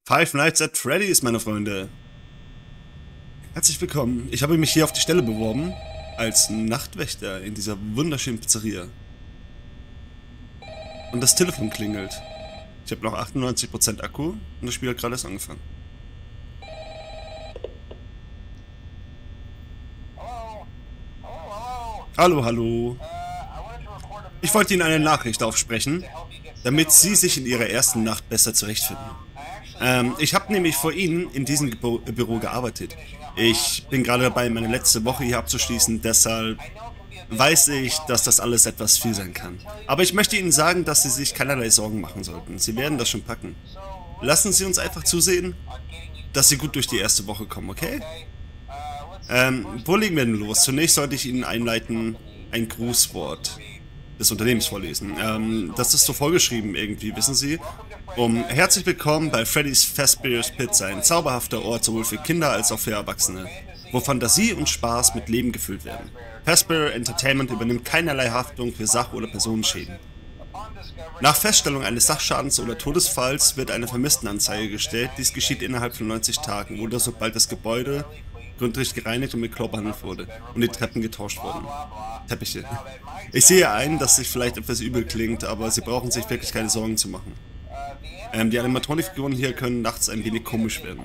Five Nights at Freddy's, meine Freunde. Herzlich willkommen. Ich habe mich hier auf die Stelle beworben, als Nachtwächter in dieser wunderschönen Pizzeria. Und das Telefon klingelt. Ich habe noch 98% Akku und das Spiel hat gerade erst angefangen. Hallo, hallo. Ich wollte Ihnen eine Nachricht aufsprechen, damit Sie sich in Ihrer ersten Nacht besser zurechtfinden. Ich habe nämlich vor Ihnen in diesem Büro gearbeitet. Ich bin gerade dabei, meine letzte Woche hier abzuschließen, deshalb weiß ich, dass das alles etwas viel sein kann. Aber ich möchte Ihnen sagen, dass Sie sich keinerlei Sorgen machen sollten. Sie werden das schon packen. Lassen Sie uns einfach zusehen, dass Sie gut durch die erste Woche kommen, okay? Wo legen wir denn los? Zunächst sollte ich Ihnen einleiten, ein Grußwort des Unternehmens vorlesen. Das ist so vorgeschrieben irgendwie, wissen Sie? Herzlich willkommen bei Freddy's Fazbear's Pizza, ein zauberhafter Ort sowohl für Kinder als auch für Erwachsene, wo Fantasie und Spaß mit Leben gefüllt werden. Fazbear Entertainment übernimmt keinerlei Haftung für Sach- oder Personenschäden. Nach Feststellung eines Sachschadens oder Todesfalls wird eine Vermisstenanzeige gestellt. Dies geschieht innerhalb von 90 Tagen oder sobald das Gebäude gründlich gereinigt und mit Chlor behandelt wurde und die Treppen getauscht wurden. Teppiche. Ich sehe ein, dass sich vielleicht etwas übel klingt, aber Sie brauchen sich wirklich keine Sorgen zu machen. Die Animatronik-Figuren hier können nachts ein wenig komisch werden.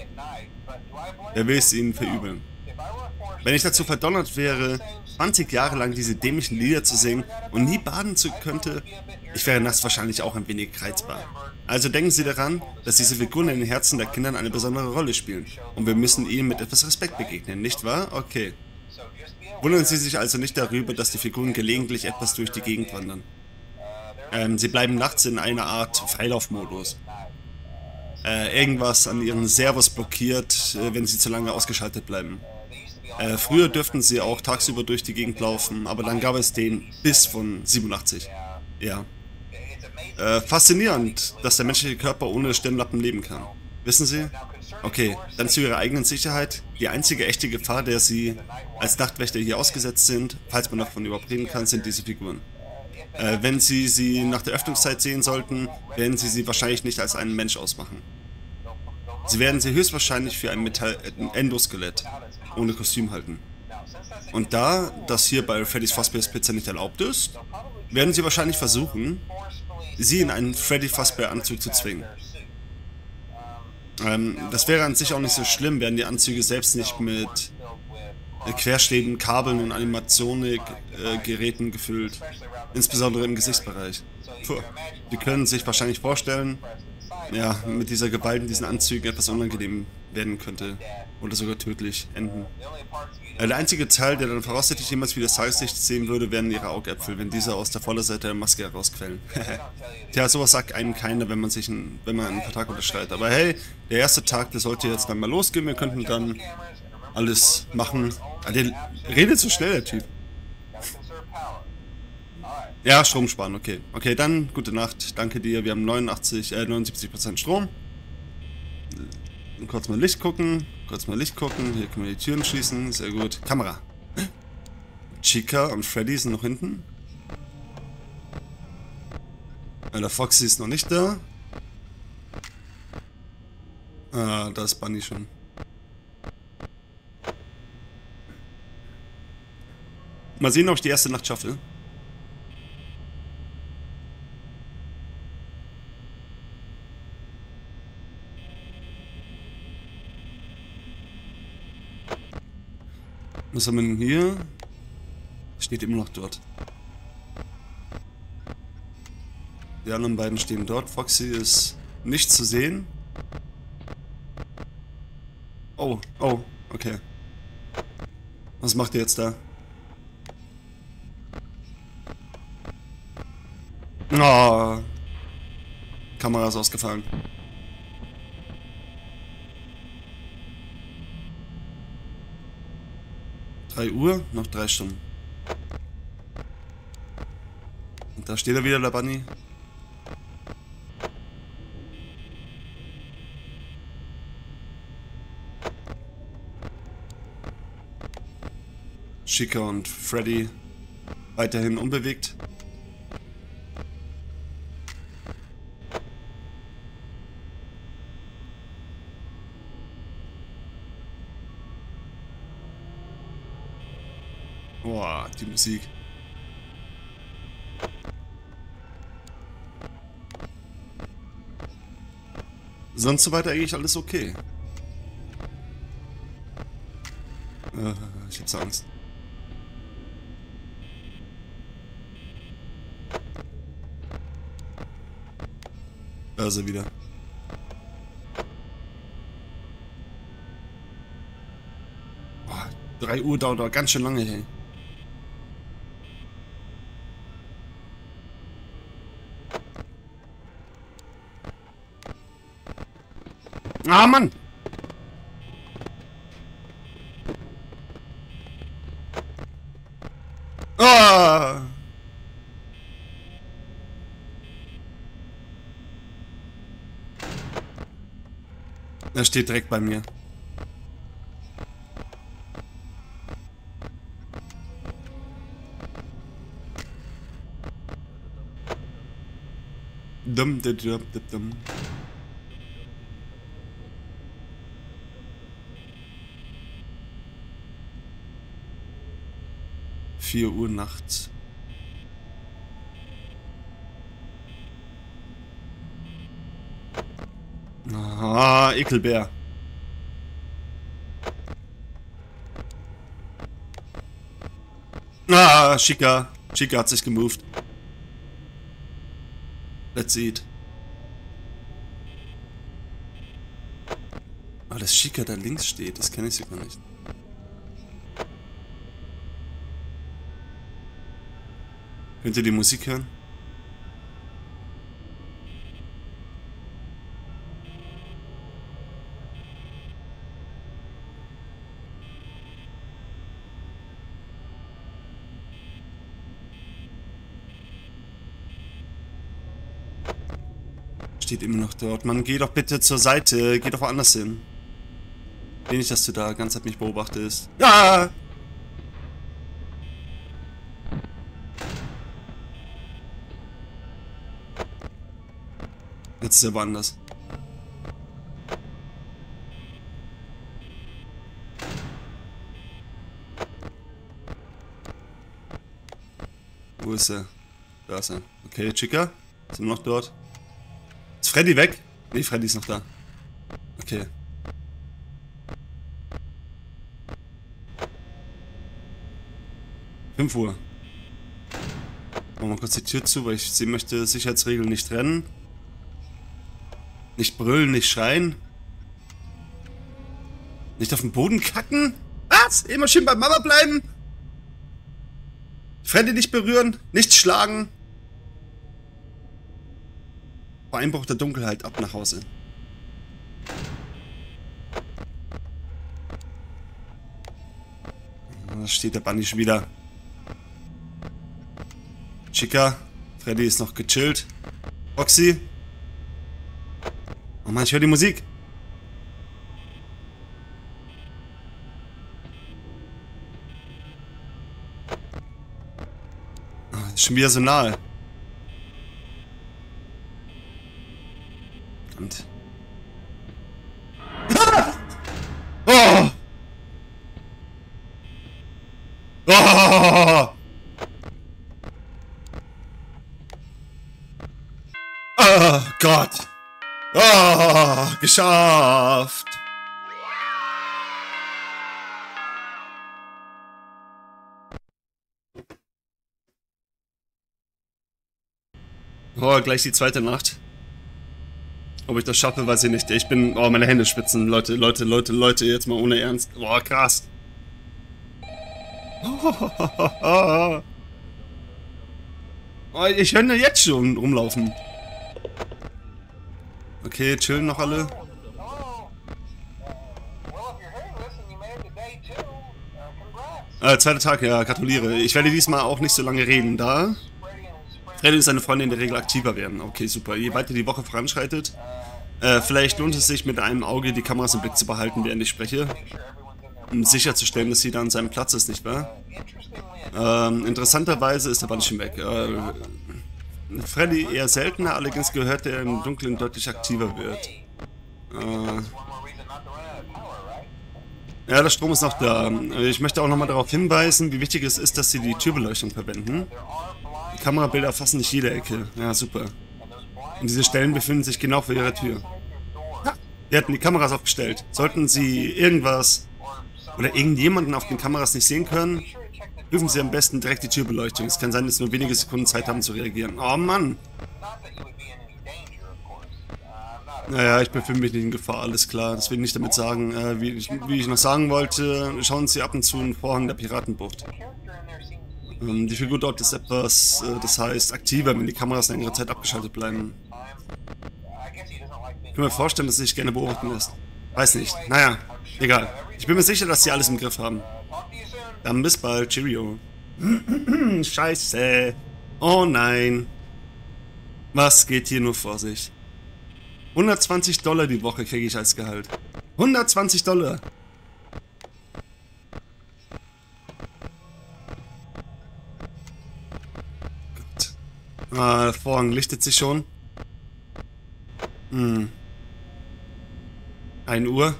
Wer will es ihnen verübeln? Wenn ich dazu verdonnert wäre, 20 Jahre lang diese dämlichen Lieder zu singen und nie baden zu könnte, ich wäre nachts wahrscheinlich auch ein wenig reizbar. Also denken Sie daran, dass diese Figuren in den Herzen der Kinder eine besondere Rolle spielen. Und wir müssen ihnen mit etwas Respekt begegnen, nicht wahr? Okay. Wundern Sie sich also nicht darüber, dass die Figuren gelegentlich etwas durch die Gegend wandern. Sie bleiben nachts in einer Art Freilaufmodus. Irgendwas an ihren Servos blockiert, wenn sie zu lange ausgeschaltet bleiben. Früher dürften sie auch tagsüber durch die Gegend laufen, aber dann gab es den Biss von 87. Ja. Faszinierend, dass der menschliche Körper ohne Stirnlappen leben kann. Wissen Sie? Okay, dann zu Ihrer eigenen Sicherheit. Die einzige echte Gefahr, der Sie als Nachtwächter hier ausgesetzt sind, falls man davon überhaupt reden kann, sind diese Figuren. Wenn Sie sie nach der Öffnungszeit sehen sollten, werden Sie sie wahrscheinlich nicht als einen Mensch ausmachen. Sie werden sie höchstwahrscheinlich für ein Endoskelett ohne Kostüm halten. Und da das hier bei Freddy's Fazbear's Pizza nicht erlaubt ist, werden Sie wahrscheinlich versuchen, Sie in einen Freddy Fazbear Anzug zu zwingen. Das wäre an sich auch nicht so schlimm, wären die Anzüge selbst nicht mit Querstäben, Kabeln und Animationik-Geräten gefüllt. Insbesondere im Gesichtsbereich. Puh. Sie können sich wahrscheinlich vorstellen, ja, mit dieser Gewalt in diesen Anzügen etwas unangenehm werden könnte. Oder sogar tödlich enden. Der einzige Teil, der dann voraussichtlich jemals wieder das Tageslicht sehen würde, wären ihre Augäpfel, wenn diese aus der Vorderseite der Maske herausquellen. Tja, sowas sagt einem keiner, wenn man einen Vertrag unterschreitet. Aber hey, der erste Tag, der sollte jetzt dann mal losgehen. Wir könnten dann alles machen. Ah, der redet so schnell, der Typ. Ja, Strom sparen, okay. Okay, dann gute Nacht. Danke dir. Wir haben 79% Strom. Kurz mal Licht gucken. Hier können wir die Türen schließen. Sehr gut. Kamera. Chica und Freddy sind noch hinten. Der Foxy ist noch nicht da. Ah, da ist Bunny schon. Mal sehen, ob ich die erste Nacht schaffe. Was haben wir denn hier? Steht immer noch dort. Die anderen beiden stehen dort. Foxy ist nicht zu sehen. Oh, oh, okay. Was macht ihr jetzt da? Oh. Kamera ist ausgefallen. 3 Uhr, noch 3 Stunden. Und da steht er wieder, der Bunny. Chica und Freddy weiterhin unbewegt. Boah, die Musik. Sonst soweit eigentlich alles okay. Ich hab's Angst. Da ist er wieder. Boah, 3 Uhr dauert doch ganz schön lange, hey. Ah, Mann! Ah! Er steht direkt bei mir. Dumm, dumm, dumm, dumm. 4 Uhr nachts. Ah, Ekelbär. Ah, Chica. Chica hat sich gemoved. Let's eat. Ah, dass Chica da links steht, das kenne ich sogar nicht. Könnt ihr die Musik hören? Steht immer noch dort. Mann, geh doch bitte zur Seite. Geh doch woanders hin. Will nicht, dass du da ganz mich beobachtest. Ja! Jetzt ist er woanders. Wo ist er? Da ist er. Okay, Chica. Sind wir noch dort? Ist Freddy weg? Nee, Freddy ist noch da. Okay. Fünf Uhr. Machen wir kurz die Tür zu, weil ich sie möchte Sicherheitsregeln nicht trennen. Nicht brüllen, nicht schreien. Nicht auf den Boden kacken. Was? Immer schön bei Mama bleiben. Freddy nicht berühren, nicht schlagen. Bei Einbruch der Dunkelheit ab nach Hause. Da steht der Bunny schon wieder. Chica, Freddy ist noch gechillt. Roxy. Oh Mann, ich höre die Musik. Oh, ist schon wieder so nahe. Verdammt. Ah! Oh! Oh! Oh Gott! Oh, geschafft! Oh, gleich die zweite Nacht. Ob ich das schaffe, weiß ich nicht. Ich bin... Oh, meine Hände spitzen. Leute, jetzt mal ohne Ernst. Boah, krass. Oh, ich höre jetzt schon rumlaufen. Okay, chillen noch alle. Zweiter Tag, ja, gratuliere. Ich werde diesmal auch nicht so lange reden, da Freddy und seine Freunde in der Regel aktiver werden. Okay, super. Je weiter die Woche voranschreitet, vielleicht lohnt es sich mit einem Auge die Kameras im Blick zu behalten, während ich spreche. Um sicherzustellen, dass jeder an seinem Platz ist, nicht wahr? Interessanterweise ist der Bunny schon weg. Freddy eher seltener, allerdings gehört, der im Dunkeln deutlich aktiver wird. Ja, der Strom ist noch da. Ich möchte auch nochmal darauf hinweisen, wie wichtig es ist, dass Sie die Türbeleuchtung verwenden. Die Kamerabilder erfassen nicht jede Ecke. Ja, super. Und diese Stellen befinden sich genau vor Ihrer Tür. Wir hatten die Kameras aufgestellt. Sollten Sie irgendwas oder irgendjemanden auf den Kameras nicht sehen können, prüfen Sie am besten direkt die Türbeleuchtung. Es kann sein, dass Sie nur wenige Sekunden Zeit haben zu reagieren. Oh Mann! Naja, ich befinde mich nicht in Gefahr, alles klar. Das will ich nicht damit sagen. Wie ich noch sagen wollte, schauen Sie ab und zu einen Vorhang der Piratenbucht. Die Figur dort ist etwas, das heißt, aktiver, wenn die Kameras längere Zeit abgeschaltet bleiben. Ich kann mir vorstellen, dass Sie sich gerne beobachten lässt. Weiß nicht. Naja, egal. Ich bin mir sicher, dass Sie alles im Griff haben. Dann bis bald. Cheerio. Scheiße. Oh nein. Was geht hier nur vor sich? $120 die Woche kriege ich als Gehalt. $120. Gott. Ah, der Vorhang lichtet sich schon. 1 Uhr.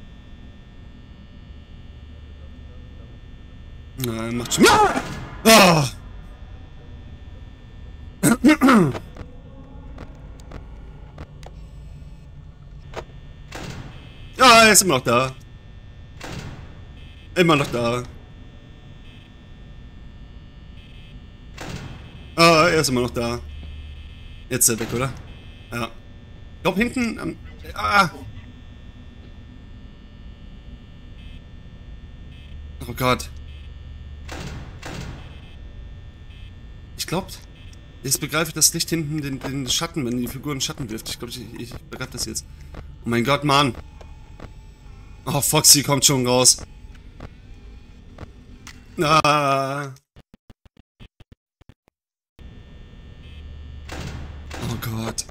Nein, macht schon. Oh. Ja, er ist immer noch da. Immer noch da. Ah, er ist immer noch da. Jetzt ist er weg, oder? Ja. Ich glaube hinten. Oh Gott. Ich glaube, jetzt begreife ich das Licht hinten, den Schatten, wenn die Figur einen Schatten wirft. Ich glaube, ich begreife das jetzt. Oh mein Gott, Mann. Oh, Foxy kommt schon raus. Ah. Oh Gott.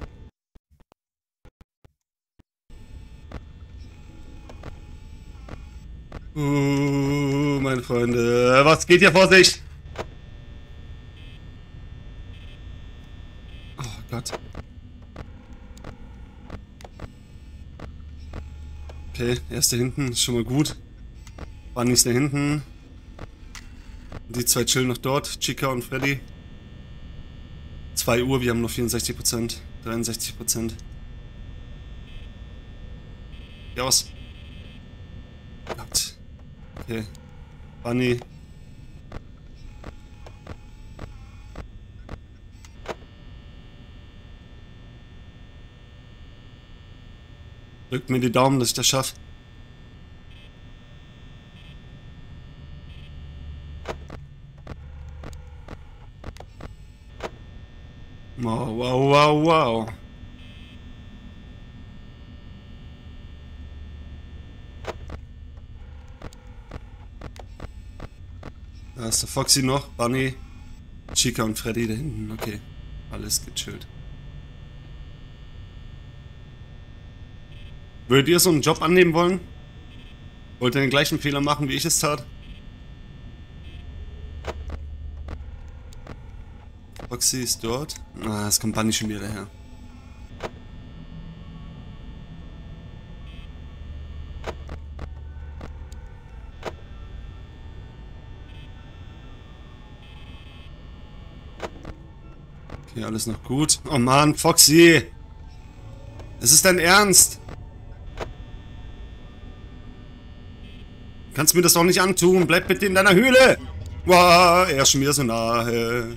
Meine Freunde. Was geht hier vor sich? Oh Gott. Okay, er ist da hinten. Ist schon mal gut. Bunny ist da hinten. Die zwei chillen noch dort. Chica und Freddy. 2 Uhr, wir haben noch 64%. 63%. Geh aus. Gott. Okay. Bunny. Drückt mir die Daumen, dass ich das schaffe. Wow, wow, wow, wow. Da ist der Foxy noch, Bunny, Chica und Freddy da hinten. Okay, alles gechillt. Würdet ihr so einen Job annehmen wollen? Wollt ihr den gleichen Fehler machen, wie ich es tat? Foxy ist dort. Ah, es kommt Bunny schon wieder daher. Okay, alles noch gut. Oh Mann, Foxy! Es ist dein Ernst! Du kannst mir das doch nicht antun. Bleib bitte in deiner Höhle! Wow, er ist schon wieder so nahe.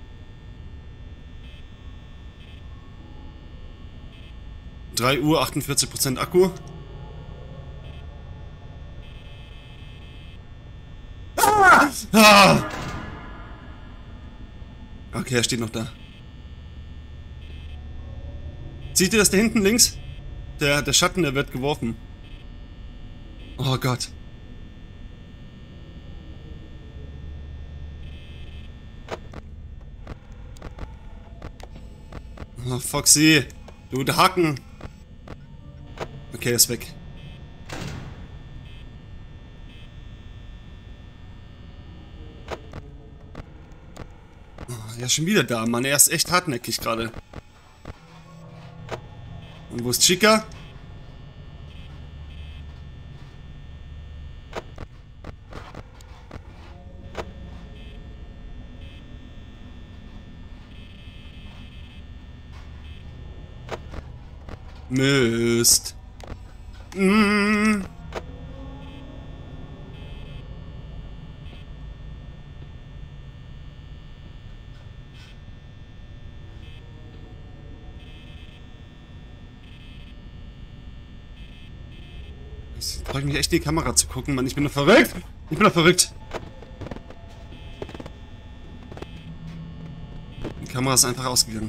Uhr, 48% Akku. Ah! Ah! Okay, er steht noch da. Seht ihr das da hinten links? Der Schatten, der wird geworfen. Oh Gott. Oh, Foxy. Du Haken. Okay, er ist weg. Oh, er ist schon wieder da, Mann. Er ist echt hartnäckig gerade. Und wo ist Chica? Mist. Mm. Jetzt brauche ich mich echt in die Kamera zu gucken, Mann. Ich bin doch verrückt. Ich bin doch verrückt. Die Kamera ist einfach ausgegangen.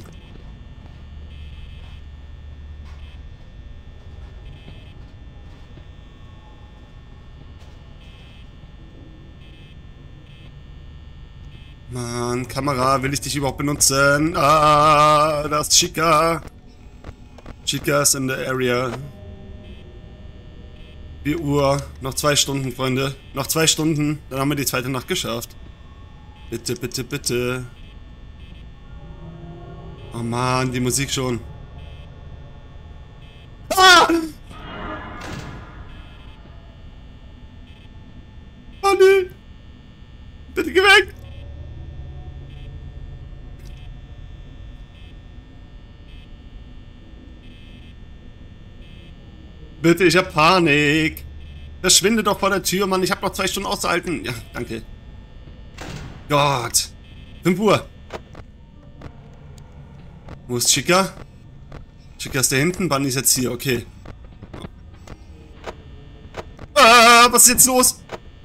Mann, Kamera, will ich dich überhaupt benutzen? Ah, da ist Chica. Chica ist in der Area. 4 Uhr. Noch 2 Stunden, Freunde. Noch 2 Stunden. Dann haben wir die zweite Nacht geschafft. Bitte, bitte, bitte. Oh Mann, die Musik schon. Ah! Oh nee. Bitte geh weg. Bitte, ich hab Panik. Verschwinde doch vor der Tür, Mann. Ich hab noch 2 Stunden auszuhalten. Ja, danke. Gott. 5 Uhr. Wo ist Chica? Chica ist da hinten, Bunny ist jetzt hier, okay. Ah, was ist jetzt los?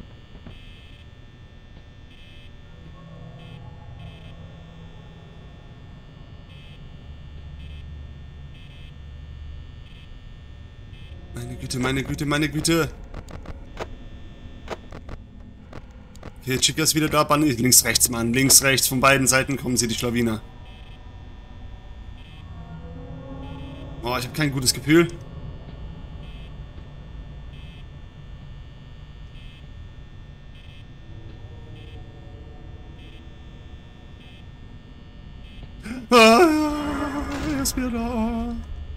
Meine Güte, meine Güte, meine Güte. Okay, Chica ist wieder da, Bunny. Links, rechts, Mann. Links, rechts. Von beiden Seiten kommen sie, die Schlawiner. Oh, ich habe kein gutes Gefühl. Ah, er ist wieder da.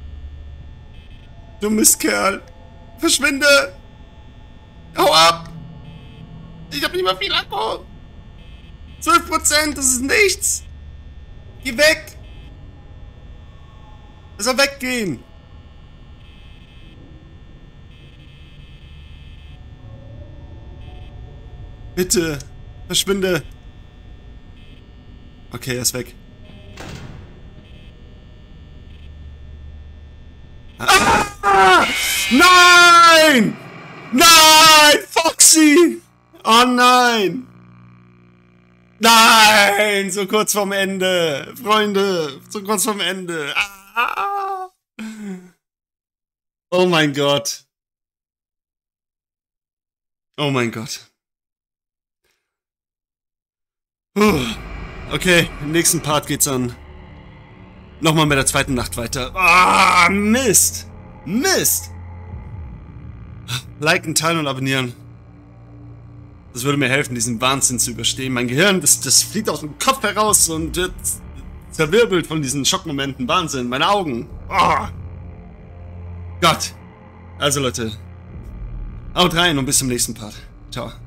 Du Mistkerl. Verschwinde. Hau ab. Ich habe nicht mal viel Akku. 12%, das ist nichts. Geh weg. Er soll weggehen. Bitte. Verschwinde. Okay, er ist weg. Ah! Nein! Nein! Foxy! Oh nein! Nein! So kurz vorm Ende! Freunde! So kurz vorm Ende! Ah! Oh mein Gott! Oh mein Gott! Okay, im nächsten Part geht's dann nochmal mit der zweiten Nacht weiter. Ah, Mist! Mist! Liken, teilen und abonnieren. Das würde mir helfen, diesen Wahnsinn zu überstehen. Mein Gehirn, das fliegt aus dem Kopf heraus und wird zerwirbelt von diesen Schockmomenten. Wahnsinn, meine Augen. Oh. Gott. Also Leute, haut rein und bis zum nächsten Part. Ciao.